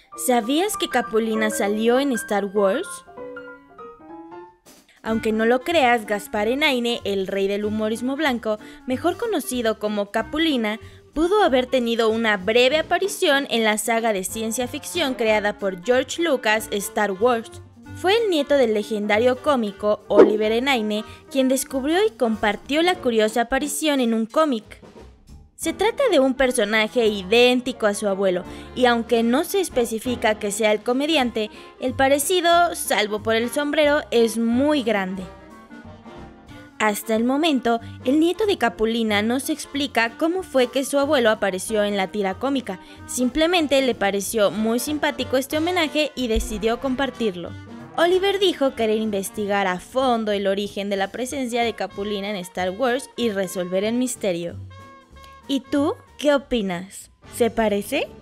¿Sabías que Capulina salió en Star Wars? Aunque no lo creas, Gaspar Enaine, el rey del humorismo blanco, mejor conocido como Capulina, pudo haber tenido una breve aparición en la saga de ciencia ficción creada por George Lucas, Star Wars. Fue el nieto del legendario cómico Oliver Enaine quien descubrió y compartió la curiosa aparición en un cómic. Se trata de un personaje idéntico a su abuelo, y aunque no se especifica que sea el comediante, el parecido, salvo por el sombrero, es muy grande. Hasta el momento, el nieto de Capulina no se explica cómo fue que su abuelo apareció en la tira cómica, simplemente le pareció muy simpático este homenaje y decidió compartirlo. Oliver dijo querer investigar a fondo el origen de la presencia de Capulina en Star Wars y resolver el misterio. ¿Y tú qué opinas? ¿Se parece?